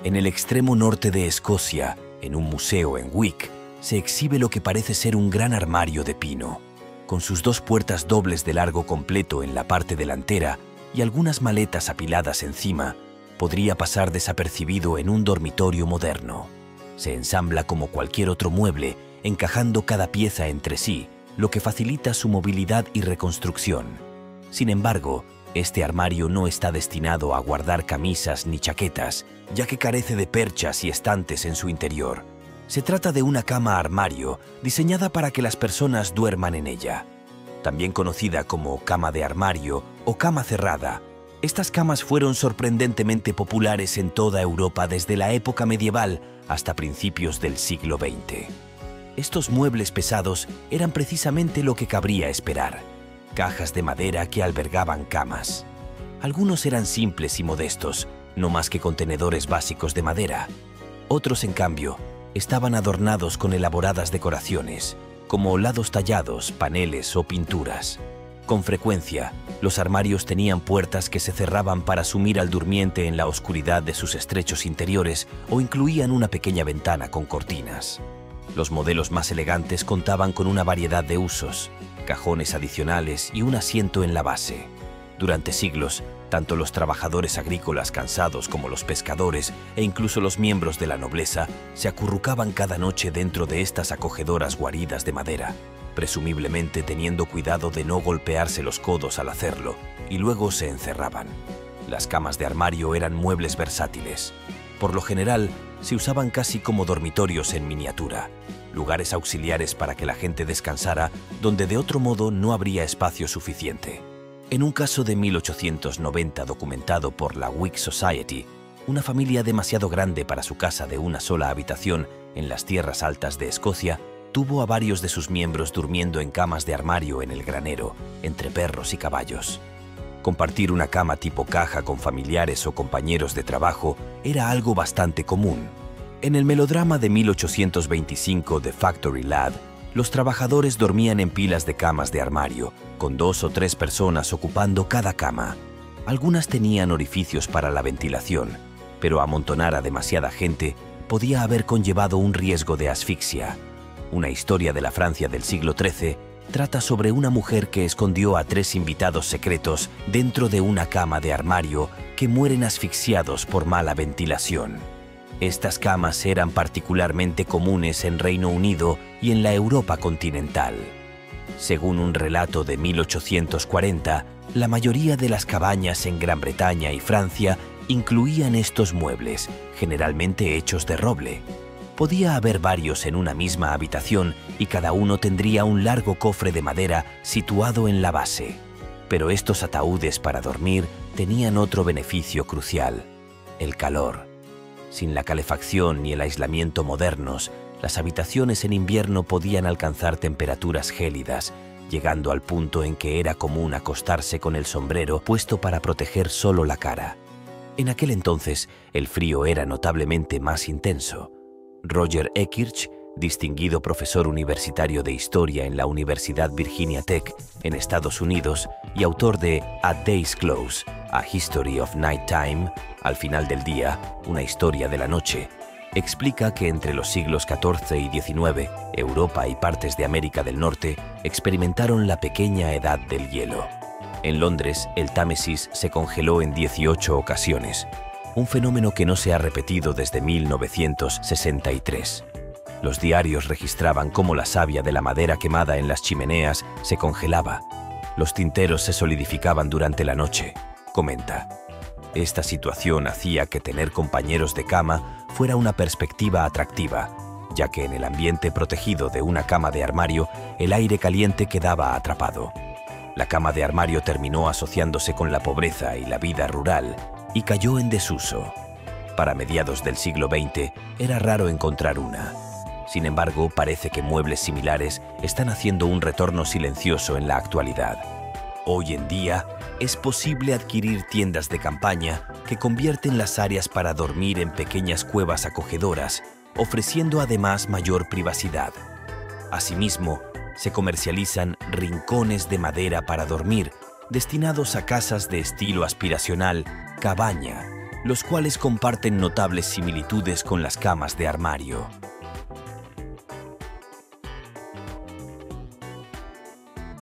En el extremo norte de Escocia, en un museo en Wick, se exhibe lo que parece ser un gran armario de pino, con sus dos puertas dobles de largo completo en la parte delantera y algunas maletas apiladas encima. Podría pasar desapercibido en un dormitorio moderno. Se ensambla como cualquier otro mueble, encajando cada pieza entre sí, lo que facilita su movilidad y reconstrucción. Sin embargo, este armario no está destinado a guardar camisas ni chaquetas, ya que carece de perchas y estantes en su interior. Se trata de una cama armario diseñada para que las personas duerman en ella. También conocida como cama de armario o cama cerrada, estas camas fueron sorprendentemente populares en toda Europa desde la época medieval hasta principios del siglo XX. Estos muebles pesados eran precisamente lo que cabría esperar: cajas de madera que albergaban camas. Algunos eran simples y modestos, no más que contenedores básicos de madera. Otros, en cambio, estaban adornados con elaboradas decoraciones, como lados tallados, paneles o pinturas. Con frecuencia, los armarios tenían puertas que se cerraban para sumir al durmiente en la oscuridad de sus estrechos interiores o incluían una pequeña ventana con cortinas. Los modelos más elegantes contaban con una variedad de usos, cajones adicionales y un asiento en la base. Durante siglos, tanto los trabajadores agrícolas cansados como los pescadores e incluso los miembros de la nobleza se acurrucaban cada noche dentro de estas acogedoras guaridas de madera, presumiblemente teniendo cuidado de no golpearse los codos al hacerlo, y luego se encerraban. Las camas de armario eran muebles versátiles. Por lo general, se usaban casi como dormitorios en miniatura, lugares auxiliares para que la gente descansara donde de otro modo no habría espacio suficiente. En un caso de 1890 documentado por la Wick Society, una familia demasiado grande para su casa de una sola habitación en las tierras altas de Escocia tuvo a varios de sus miembros durmiendo en camas de armario en el granero, entre perros y caballos. Compartir una cama tipo caja con familiares o compañeros de trabajo era algo bastante común. En el melodrama de 1825 The Factory Lad, los trabajadores dormían en pilas de camas de armario, con 2 o 3 personas ocupando cada cama. Algunas tenían orificios para la ventilación, pero amontonar a demasiada gente podía haber conllevado un riesgo de asfixia. Una historia de la Francia del siglo XIII trata sobre una mujer que escondió a 3 invitados secretos dentro de una cama de armario que mueren asfixiados por mala ventilación. Estas camas eran particularmente comunes en Reino Unido y en la Europa continental. Según un relato de 1840, la mayoría de las cabañas en Gran Bretaña y Francia incluían estos muebles, generalmente hechos de roble. Podía haber varios en una misma habitación y cada uno tendría un largo cofre de madera situado en la base. Pero estos ataúdes para dormir tenían otro beneficio crucial: el calor. Sin la calefacción ni el aislamiento modernos, las habitaciones en invierno podían alcanzar temperaturas gélidas, llegando al punto en que era común acostarse con el sombrero puesto para proteger solo la cara. En aquel entonces, el frío era notablemente más intenso. Roger Ekirch, distinguido profesor universitario de historia en la Universidad Virginia Tech en Estados Unidos y autor de At Day's Close, A History of Nighttime, al final del día, una historia de la noche, explica que entre los siglos XIV y XIX, Europa y partes de América del Norte experimentaron la pequeña edad del hielo. En Londres, el Támesis se congeló en 18 ocasiones, un fenómeno que no se ha repetido desde 1963. Los diarios registraban cómo la savia de la madera quemada en las chimeneas se congelaba. Los tinteros se solidificaban durante la noche, comenta. Esta situación hacía que tener compañeros de cama fuera una perspectiva atractiva, ya que en el ambiente protegido de una cama de armario, el aire caliente quedaba atrapado. La cama de armario terminó asociándose con la pobreza y la vida rural y cayó en desuso. Para mediados del siglo XX era raro encontrar una. Sin embargo, parece que muebles similares están haciendo un retorno silencioso en la actualidad. Hoy en día, es posible adquirir tiendas de campaña que convierten las áreas para dormir en pequeñas cuevas acogedoras, ofreciendo además mayor privacidad. Asimismo, se comercializan rincones de madera para dormir, destinados a casas de estilo aspiracional, cabaña, los cuales comparten notables similitudes con las camas de armario.